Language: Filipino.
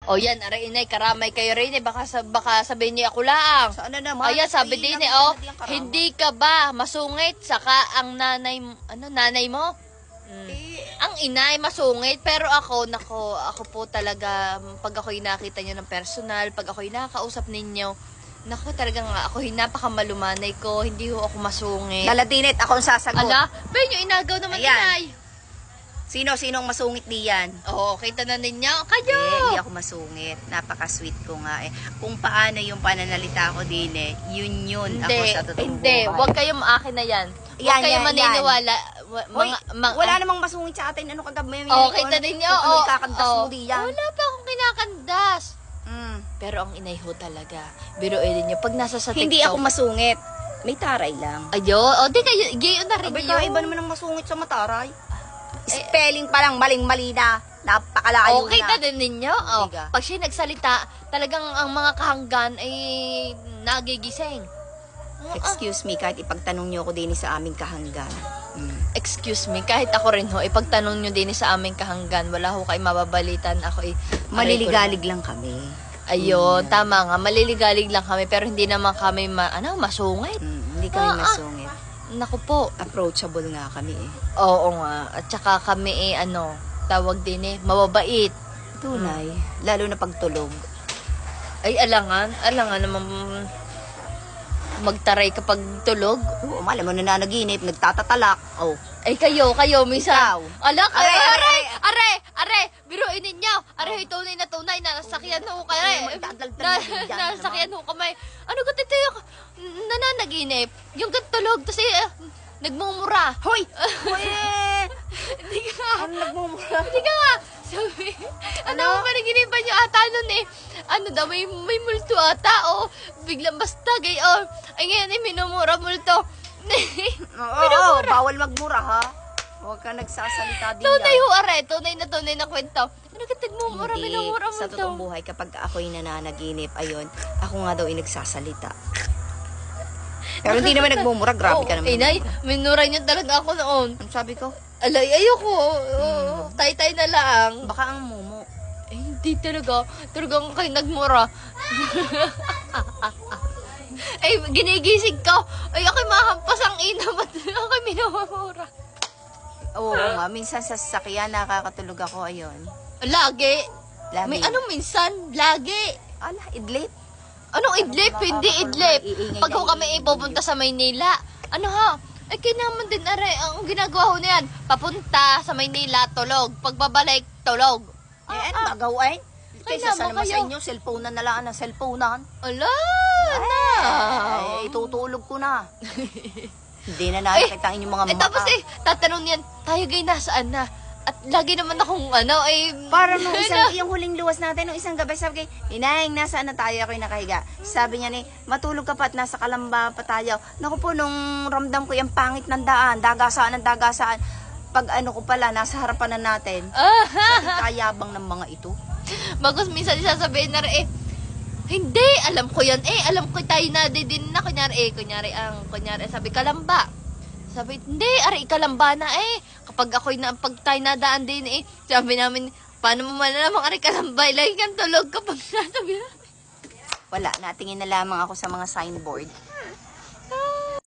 O yan, aray inay, karamay kayo rin eh. Baka sabihin niya ako lang. Saan na naman? Ayan, sabi din eh, oh, hindi ka ba masungit? Saka ang nanay mo? Ang inay masungit, pero ako po talaga, pag ako'y nakita nyo ng personal, pag ako'y nakakausap ninyo, naku, talagang ako'y napakamalumanay ko, hindi ho ako masungit. Daladinit, ako ang sasagot. Ala, pero yung inagaw naman inay. Sino-sinong masungit diyan? Oo, kita na ninyo. Kayo! Hindi ako masungit. Napaka-sweet ko nga eh. Kung paano yung pananalita ko din eh, yun Hindi, ako sa totoong hindi. buhay. Huwag kayong akin na yan. Huwag Yan, kayong yan, maniniwala. Hoy, wala namang masungit sa atin. Ano kagabi? Oo, kita ninyo. Ano ikakandas mo diyan? Wala pa akong kinakandas. Pero ang inay ho talaga. Biruin ninyo. Pag nasa sa TikTok. Hindi ako masungit. May taray lang. Ayo, o di kayo, gayo na rin Abay, yun. iba naman ang masungit sa mataray. Spelling pa lang, maling-mali na. Napakalayo na. Kita din ninyo. Oh, Diga. pag siya nagsalita, talagang ang mga kahanggan ay nagigising. Excuse me, kahit ipagtanong nyo ako din sa aming kahanggan. Excuse me, kahit ako rin ho, ipagtanong nyo din sa aming kahanggan, wala ho kayo mababalitan. Ako ay Maliligalig lang kami. Ayun, tama nga, maliligalig lang kami, pero hindi naman kami masungit. Hindi kami masungit. Naku po. Approachable nga kami eh. Oo nga, at saka kami tawag din mababait. Tunay. Lalo na pagtulog. Ay, alangan naman magtaray kapag tulog. Oo, malam mo nananaginip, nagtatatalak. Oh. Ay, kayo, minsan. Ikaw. Ala, are, biruin ninyo. Are, tunay na nasakyan ho kayo. Nasakyan ho kamay. Ano ka tito yung nananaginip? Yung katulog, kasi nagmumura. Hoy! Hoy! Hindi ka. Ano nagmumura? Hindi ka nga. Sabi, ano mo panaginipan nyo ata nun eh. Ano daw, may multo ata o biglang basta gayon. Ay ngayon minumura multo. Oo, bawal magmura ha. Huwag ka nagsasalita din Tunay ho are, tunay na kwento. Ano ka tagmumura, minumura multo. Sa totoong buhay, kapag ako'y nananaginip, ayun, ako nga daw nagsasalita. Pero hindi naman nagmumura, grabe ka naman. Inay, minura niyo talaga ako noon. Ano sabi ko? Alay, ayoko. Tay-tay na lang. Baka ang mumo. Eh, hindi talaga. Talagang kayo nagmura. Ay, ginigising ko. Ay, ako'y mahampas ang ina. Ba't ako'y minumura? Oo nga, minsan sa sasakyan nakakatulog ako, ayun. Lagi. Lagi. May anong minsan? Lagi. Ala, idlip. Anong idlip? Hindi idlip. Pag ho kami pupunta sa Maynila, ano ha? Ay, kinaman din, are, ang ginagawa ho na yan, papunta sa Maynila, tulog. Pagbabalik, tulog. Ano ba gawin? Kaysa sa naman sa kayo. inyo, cellphone na lang ang cellphone-an. Ala, Ay, itutulog ko na. Hindi na nakikita ang inyong mga mata. Tapos tatanong niyan, tayo gay nasaan na? At lagi naman akong para nung yung huling luwas natin, nung isang gabi, sabi kay, Inayang, nasaan na tayo? Ako'y nakahiga. Sabi niya matulog ka pa at nasa Kalamba pa tayo. Naku po, nung ramdam ko yung pangit ng daan, dagasaan. Pag ko pala, nasa harapan na natin. Kayabang ng mga ito. Bagos minsan sasabihin na rin, hindi, alam ko yan alam ko tayo na din na, kunyari sabi, Kalamba. Sabi, hindi, ari, Kalamba na kapag pag tayo nadaan din sabi namin, paano mo malamang ari Kalamba, lagi kang tulog kapag nasabi namin. Wala, natingin na lamang ako sa mga signboard.